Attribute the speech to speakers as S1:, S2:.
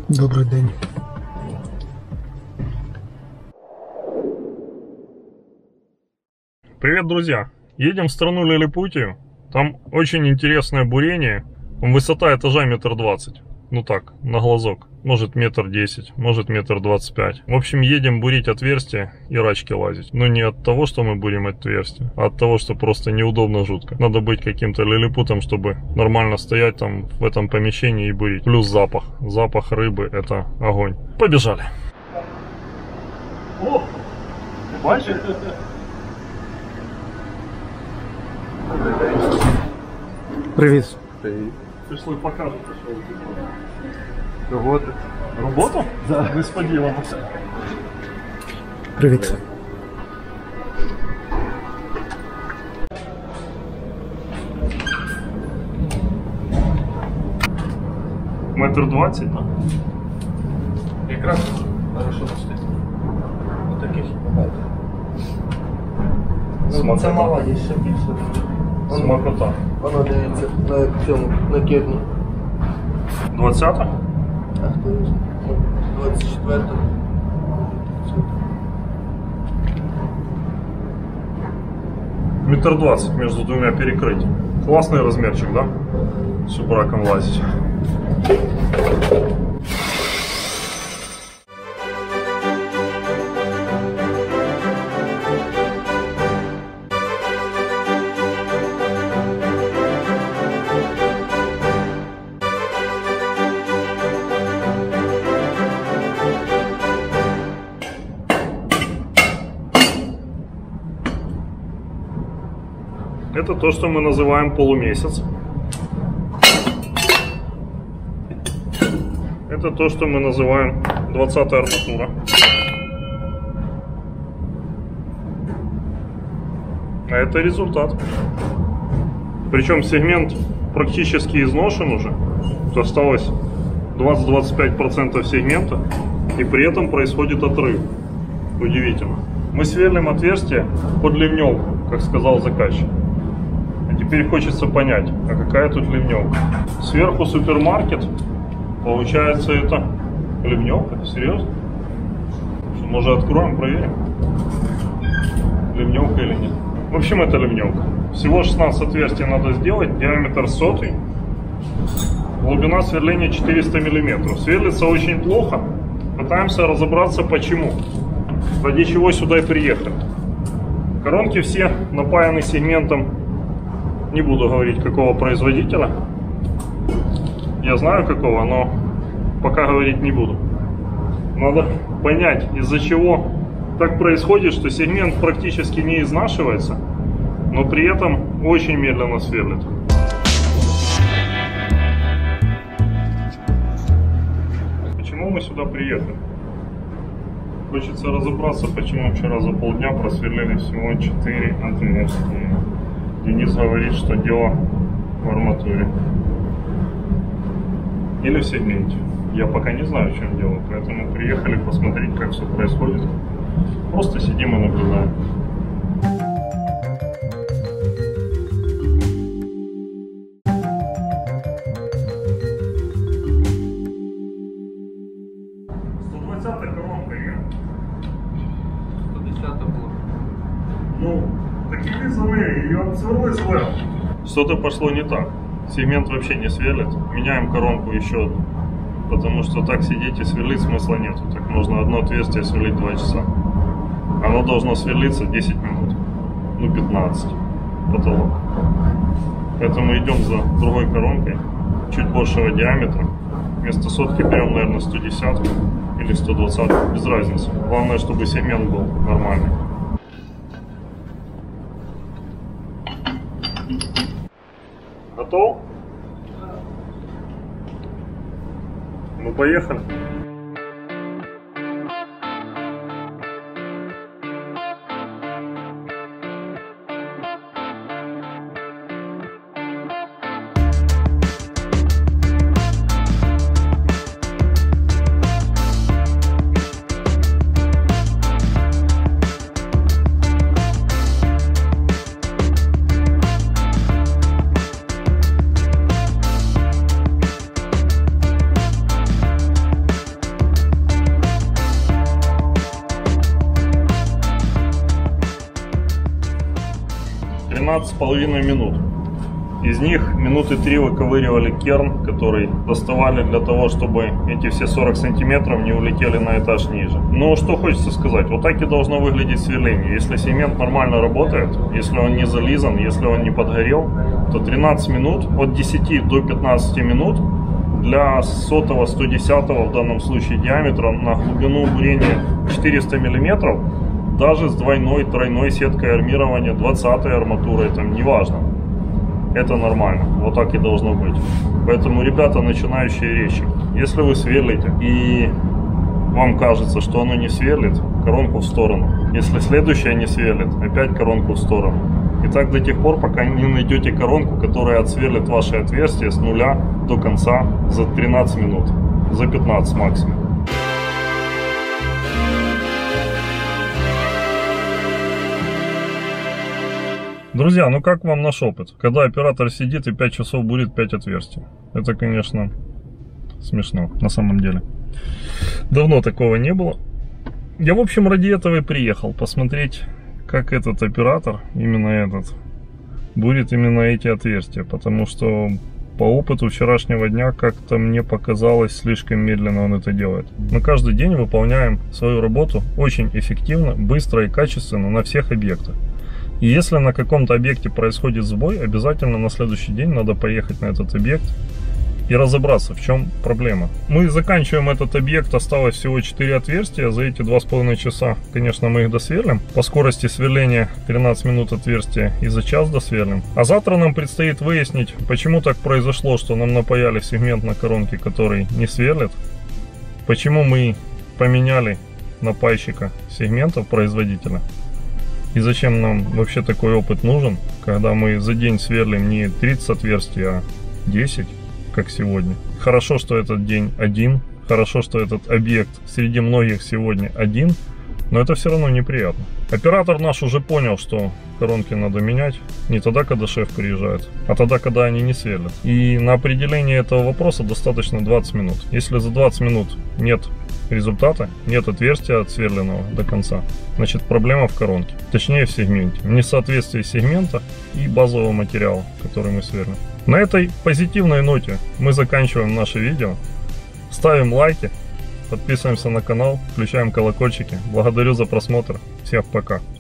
S1: Добрий день.
S2: Привет, друзья! Едем в страну Лилипутию. Там очень интересное бурение. Высота этажа 1,20 м. Ну так, на глазок. Может 1,10 м, может 1,25 м. В общем, едем бурить отверстия и рачки лазить. Но не от того, что мы бурим отверстия, а от того, что просто неудобно жутко. Надо быть каким-то лилипутом, чтобы нормально стоять там в этом помещении и бурить. Плюс запах. Запах рыбы — это огонь. Побежали! О! Бачишь?
S1: Привіт.
S3: Привіт.
S2: Пришли покажете, що ви тут.
S3: Робота.
S2: Роботу?
S3: Да.
S2: Несподівано.
S1: Привіт.
S2: Метр 20, так?
S3: Якраз хорошо стоїть. Отаких багато.
S2: Смакота.
S3: Це мала, є ще більше.
S2: Смакота.
S3: Воно дивиться на цьому, на кірні.
S2: 20-та?
S3: А хто є? 24-го.
S2: Метр 20 между двумя перекрытий. Классный размерчик, да? С браком лазить. Это то, что мы называем полумесяц. Это то, что мы называем 20-я арматура. А это результат. Причем сегмент практически изношен уже. Осталось 20-25% сегмента. И при этом происходит отрыв. Удивительно. Мы сверлим отверстие под ливневку, как сказал заказчик. Теперь хочется понять, а какая тут ливневка. Сверху супермаркет, получается, это ливневка? Серьезно? Может, откроем, проверим, ливневка или нет. В общем, это ливневка. Всего 16 отверстий надо сделать, диаметр 100, глубина сверления 400 мм. Сверлится очень плохо. Пытаемся разобраться, почему. Ради чего сюда и приехали. Коронки все напаяны сегментом. Не буду говорить, какого производителя. Я знаю какого, но пока говорить не буду. Надо понять, из-за чего так происходит, что сегмент практически не изнашивается, но при этом очень медленно сверлит. Почему мы сюда приехали? Хочется разобраться, почему вчера за полдня просверлили всего 4 отверстия. Денис говорит, что дело в арматуре. Или в сегменте. Я пока не знаю, в чем дело. Поэтому приехали посмотреть, как все происходит. Просто сидим и наблюдаем. Коронка, нет?
S3: 110 було.
S2: Ну, такие визовые, ее отсверлы сверху. Что-то пошло не так. Сегмент вообще не сверлит. Меняем коронку еще одну. Потому что так сидеть и сверлить смысла нету. Так можно одно отверстие сверлить 2 часа. Оно должно сверлиться 10 минут. Ну, 15. Потолок. Поэтому идем за другой коронкой. Чуть большего диаметра. Вместо сотки берем, наверное, 110 или 120. Без разницы. Главное, чтобы сегмент был нормальный. Готов? Ну, поехали. 13,5 минут. Из них минуты 3 выковыривали керн, который доставали для того, чтобы эти все 40 сантиметров не улетели на этаж ниже. Но что хочется сказать, вот так и должно выглядеть сверление. Если сегмент нормально работает, если он не зализан, если он не подгорел, то 13 минут, от 10 до 15 минут для сотого, 110 в данном случае диаметра на глубину бурения 400 миллиметров, даже с двойной, тройной сеткой армирования, 20-й арматурой, там неважно. Это нормально, вот так и должно быть. Поэтому, ребята, начинающие резчики, если вы сверлите и вам кажется, что оно не сверлит, коронку в сторону. Если следующая не сверлит, опять коронку в сторону. И так до тех пор, пока не найдете коронку, которая отсверлит ваше отверстие с нуля до конца за 13 минут, за 15 максимум. Друзья, ну как вам наш опыт? Когда оператор сидит и 5 часов бурит 5 отверстий. Это, конечно, смешно на самом деле. Давно такого не было. Я, в общем, ради этого и приехал. Посмотреть, как этот оператор, именно этот, бурит именно эти отверстия. Потому что по опыту вчерашнего дня как-то мне показалось, слишком медленно он это делает. Мы каждый день выполняем свою работу очень эффективно, быстро и качественно на всех объектах. И если на каком-то объекте происходит сбой, обязательно на следующий день надо поехать на этот объект и разобраться, в чем проблема. Мы заканчиваем этот объект, осталось всего 4 отверстия. За эти 2,5 часа, конечно, мы их досверлим. По скорости сверления 13 минут отверстия и за час досверлим. А завтра нам предстоит выяснить, почему так произошло, что нам напаяли сегмент на коронке, который не сверлит. Почему мы поменяли напайщика сегментов производителя. И зачем нам вообще такой опыт нужен, когда мы за день сверлим не 30 отверстий, а 10, как сегодня. Хорошо, что этот день один, хорошо, что этот объект среди многих сегодня один, но это все равно неприятно. Оператор наш уже понял, что коронки надо менять не тогда, когда шеф приезжает, а тогда, когда они не сверлят. И на определение этого вопроса достаточно 20 минут. Если за 20 минут нет результата, нет отверстия отсверленного до конца, значит проблема в коронке, точнее в сегменте, в несоответствии сегмента и базового материала, который мы сверлим. На этой позитивной ноте мы заканчиваем наше видео. Ставим лайки, подписываемся на канал, включаем колокольчики. Благодарю за просмотр. Всем пока.